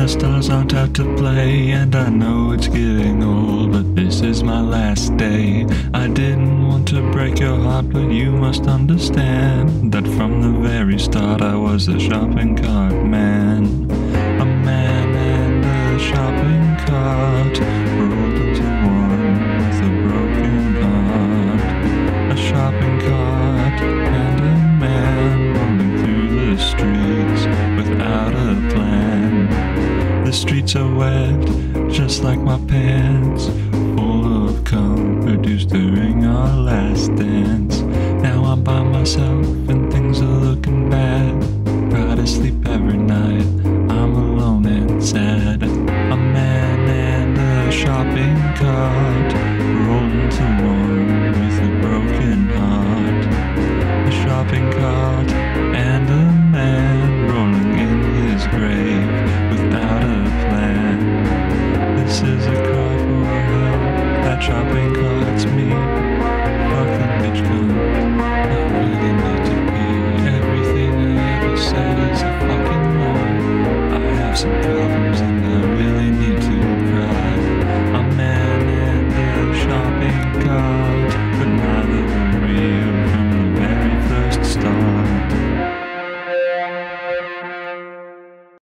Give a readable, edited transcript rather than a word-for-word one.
the stars aren't out to play, and I know it's getting old, but this is my last day. I didn't want to break your heart, but you must understand that from the very start I was a shopping cart man. A man and a shopping cart rolled into one with a broken heart. A shopping cart and a man roaming through the streets without a plan. The streets are wet, just like my pants, full of cum produced during our last dance. Now I'm by myself and things are looking